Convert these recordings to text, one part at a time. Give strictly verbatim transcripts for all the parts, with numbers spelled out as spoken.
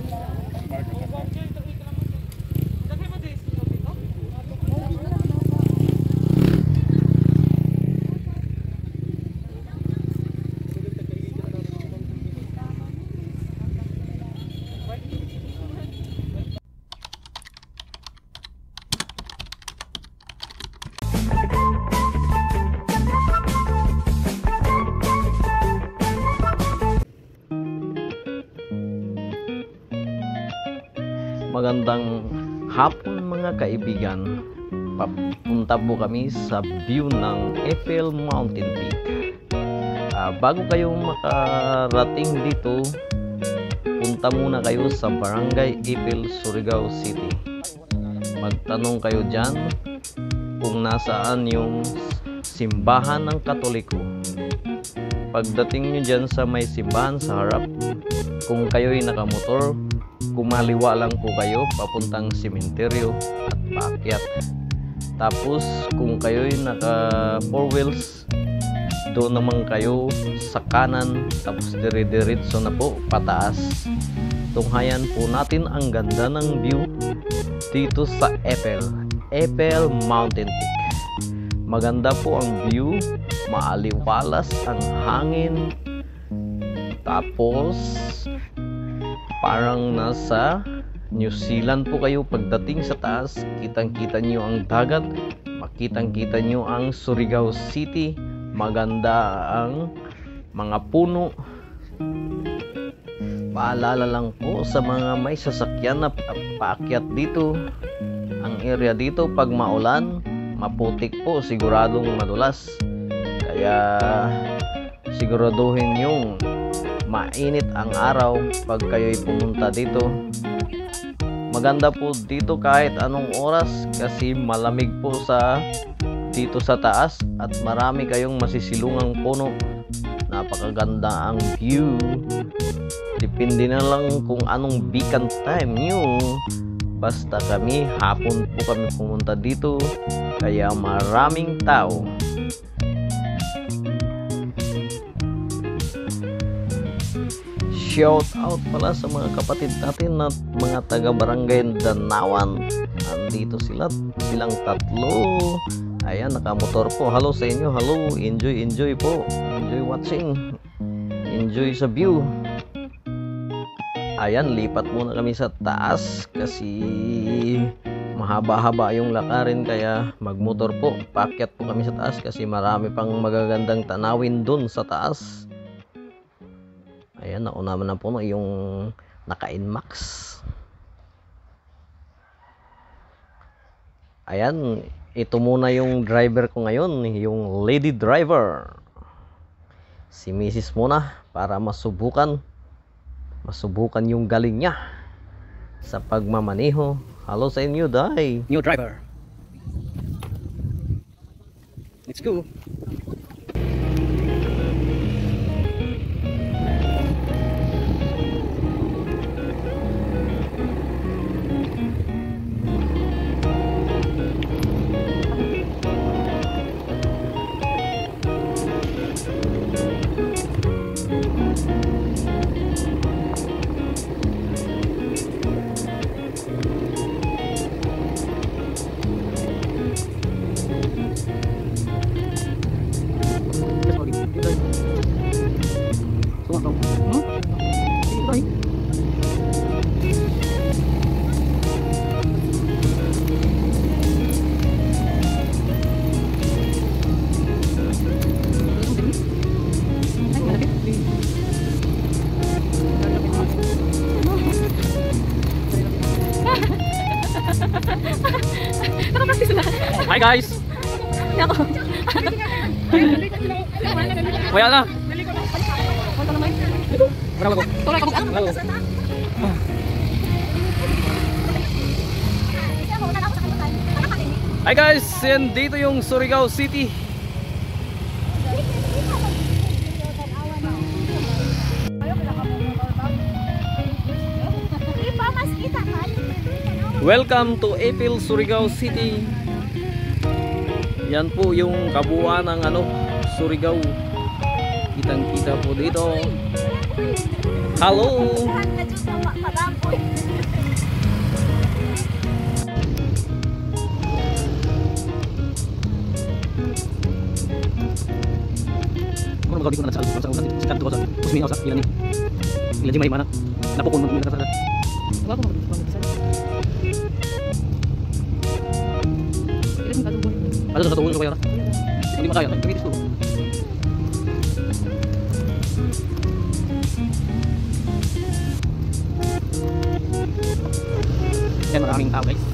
Magandang hapon mga kaibigan. Papunta po kami sa view ng Eiffel Mountain Peak. Uh, bago kayo makarating dito, punta muna kayo sa Barangay Eiffel, Surigao City. Magtanong kayo dyan kung nasaan yung simbahan ng Katoliko. Pagdating nyo dyan sa may simbahan sa harap, kung kayo'y nakamotor, kumaliwa lang po kayo papuntang sementeryo at paakyat. Tapos kung kayo'y naka four wheels, doon naman kayo sa kanan, tapos dire-diretso na po pataas. Tunghayan po natin ang ganda ng view dito sa Eiffel Eiffel Mountain Peak. Maganda po ang view, maaliwalas ang hangin, tapos parang nasa New Zealand po kayo pagdating sa taas. Kitang kita nyo ang dagat, makitang kita nyo ang Surigao City, maganda ang mga puno. Paalala lang po sa mga may sasakyan na paakyat dito, ang area dito pag maulan, maputik po, siguradong madulas, kaya siguraduhin yung mainit ang araw pag kayo'y pumunta dito. Maganda po dito kahit anong oras kasi malamig po sa dito sa taas at marami kayong masisilungang puno. Napakaganda ang view. Depende na lang kung anong beacon time nyo. Basta kami, hapon po kami pumunta dito, kaya maraming tao. Shout out pala sa mga kapatid natin na mga taga Barangay Danawan. Andito sila, silang tatlo. Ayan, nakamotor po. Hello sa inyo, hello. Enjoy, enjoy po. Enjoy watching. Enjoy sa view. Ayan, lipat muna kami sa taas kasi mahaba-haba yung lakarin, kaya magmotor po. Paakyat po kami sa taas kasi marami pang magagandang tanawin dun sa taas. Ayan, nauna na po no, yung naka-Inmax. Ayan, ito muna yung driver ko ngayon, yung lady driver. Si Missus muna para masubukan. Masubukan yung galing niya sa pagmamaneho. Hello sa inyo, Day. New driver. Let's go. Hi guys. Wala na. Hi guys, and dito yung Surigao City. Welcome to Eiffel, Surigao City. Yan po yung kabuuan ng ano, Surigao. Kitang kita po dito. Hello. Baboy. Kung magawin ko na sa sa sa sa ko sa kusmi sa ilan ni. Ilan di may mana. Napukon mo nila sa. Wa ko magbisan. Ilan ka tubo? Ano sa tuwon ko kaya? Hindi makaya, kami dito. Yan maraming tao guys.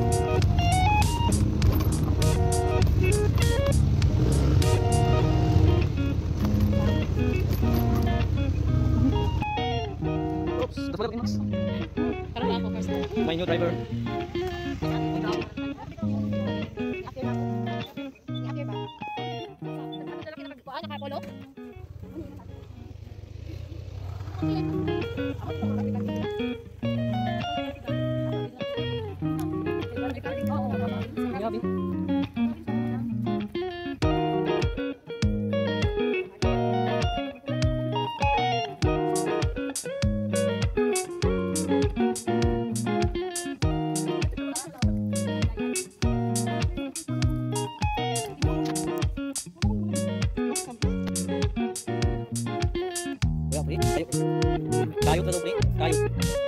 Oops, dapat dapat Max. Parang ako first. My new driver. Kayo ka daw, pre. Kayo.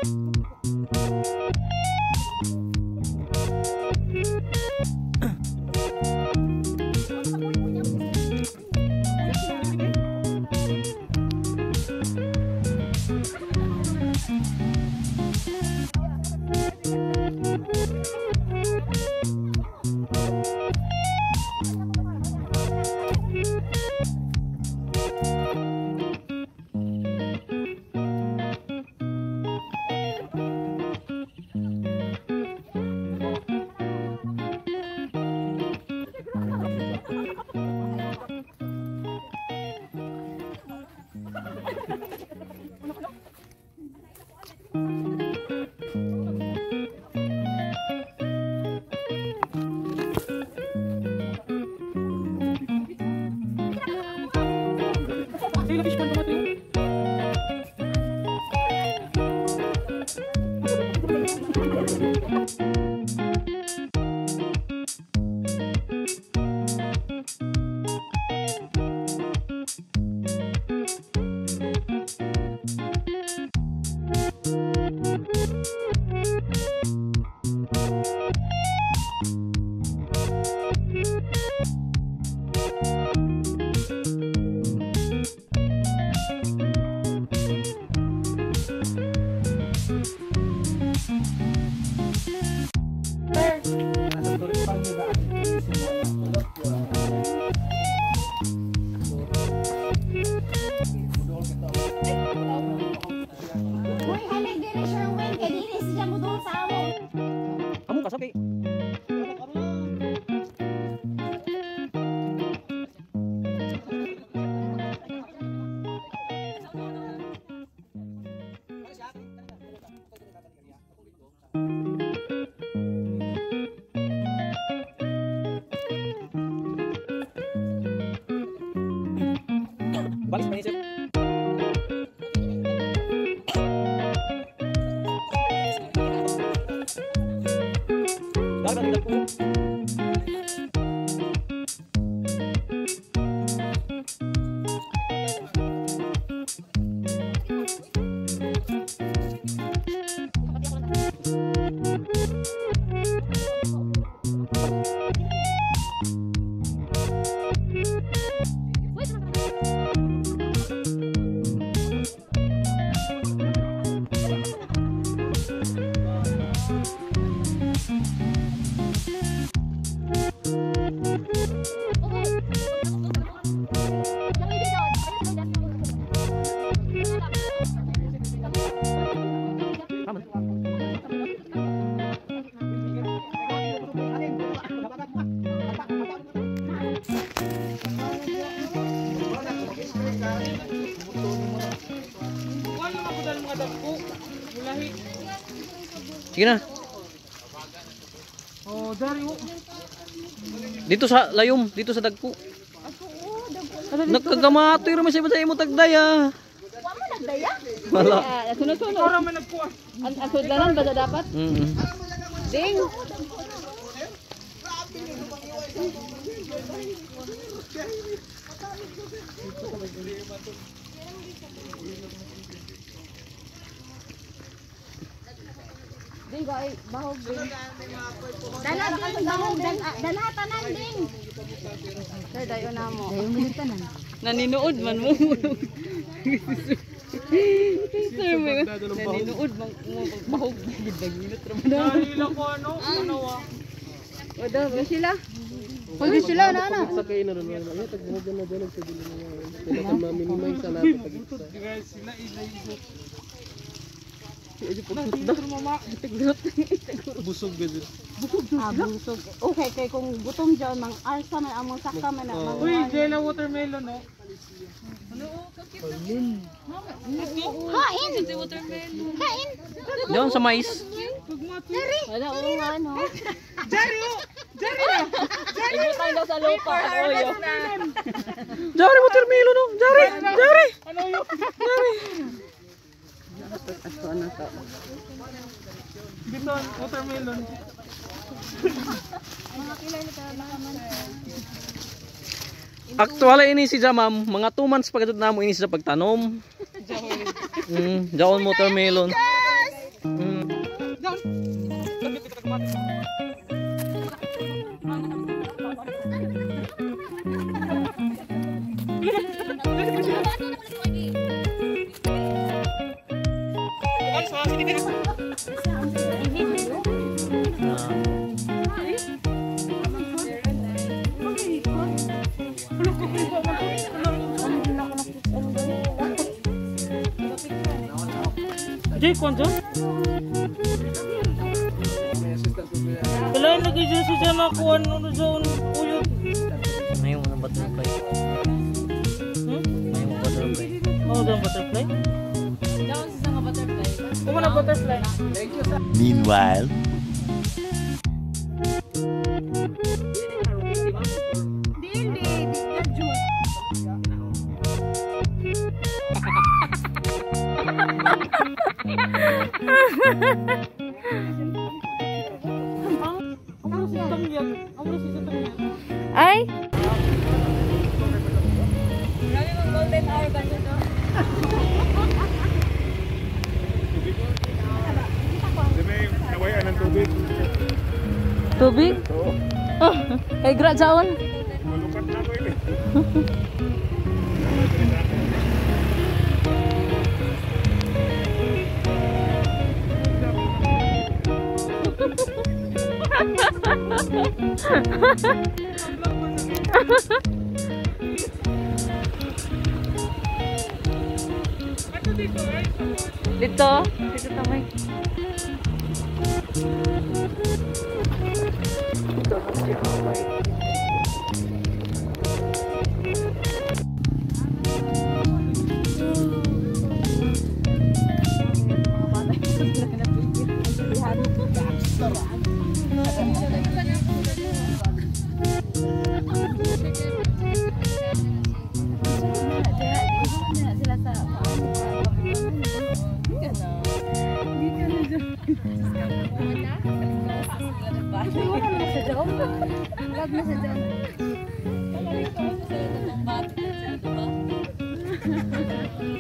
Uy, halig din Sherwin. Kaya dinis siya mo doon sa amon. Kamu kasap kay. Balis pa ni sir. Dagat dagat po. Sige na. Oh, dari oh. Dito sa layom, dito sa dagko. Nagkagamatoy ra man siya sa imo tagdaya. Wa mo nagdaya? Wala. Ah, sunod-sunod. Para man nagkuha. Ang ang sudlanan ba dapat? Mm. Ding. Ding ko ay bahog ding. Dala ding, bahog dala, dala tanan ding. Sir, dayo na mo. Dayo mo tanan. Naninuod man mo. Sir, may naninuod man mo bahog gid ba minute ra man. Dali lang ko ano, manawa. Odo, ba sila? Pwede sila na ana. Sakay na rin wala. Ay tagbugan na dalag sa dili nga. Sila kan ma-minimize sa nato pag. Guys, sila ilay Busog gid. Ah, busog. Okay, kay kung gutom dyan, mang arsa man among sakta man na. mang- Uy, jela watermelon no. Kain! Kain! Doon sa mais. Dari! Wala oo nga no. Dari! Ibutang daw sa lupa. Oyo. Jari watermelon no. Jari, jari. Ano yun? Ato na to. Dito, watermelon. Aktual ini si Jamam, mga two months pa kadto namo ini sa pagtanom. Mm, jaon watermelon. Mm. Jay, kwanto? Kailangan lagi dyan si Jan ako ano doon uyog. Mayong mga butterfly. Hmm? Mayong butterfly. Oh, doon butterfly? Doon sa mga butterfly. Kuma na butterfly. Meanwhile, Ay! Tubig? Oh, kay gra jaon. Dito, dito tamay. Wag na sa dyan.